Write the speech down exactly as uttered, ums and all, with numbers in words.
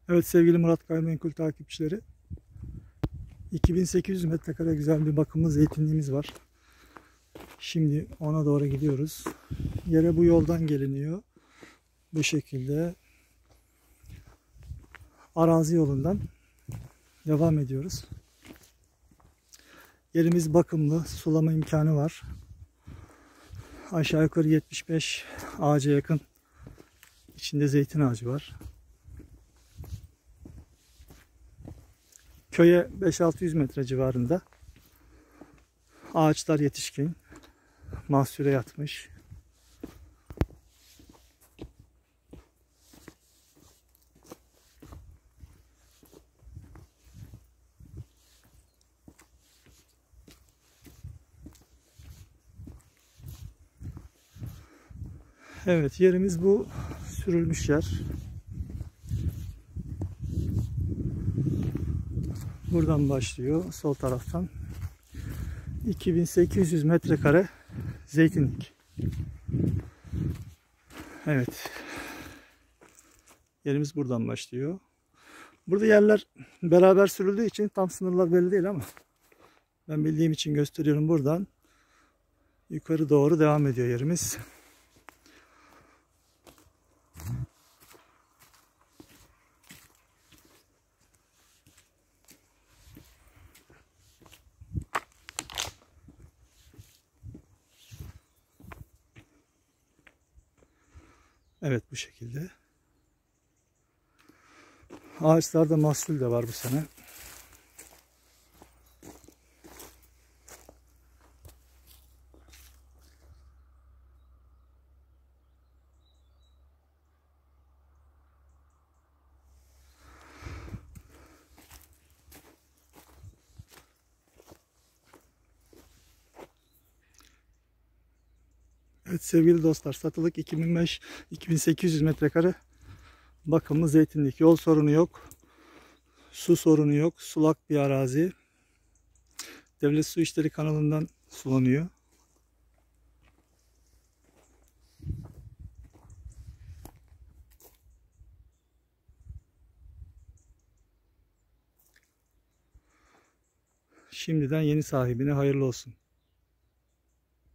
Evet sevgili Murat Gayrimenkul takipçileri, iki bin sekiz yüz metrekare güzel bir bakımlı zeytinliğimiz var. Şimdi ona doğru gidiyoruz. Yere bu yoldan geliniyor. Bu şekilde arazi yolundan devam ediyoruz. Yerimiz bakımlı, sulama imkanı var. Aşağı yukarı yetmiş beş ağaca yakın içinde zeytin ağacı var. Köye beş altı yüz metre civarında. Ağaçlar yetişkin. Mahsule yatmış. Evet, yerimiz bu sürülmüş yer. Buradan başlıyor, sol taraftan. iki bin sekiz yüz metrekare zeytinlik. Evet. Yerimiz buradan başlıyor. Burada yerler beraber sürüldüğü için tam sınırlar belli değil ama ben bildiğim için gösteriyorum. Buradan yukarı doğru devam ediyor yerimiz. Evet, bu şekilde. Ağaçlarda mahsul de var bu sene. Evet sevgili dostlar, satılık iki bin beş iki bin sekiz yüz metrekare bakımlı zeytinlik. Yol sorunu yok. Su sorunu yok. Sulak bir arazi. Devlet Su İşleri kanalından sulanıyor. Şimdiden yeni sahibine hayırlı olsun.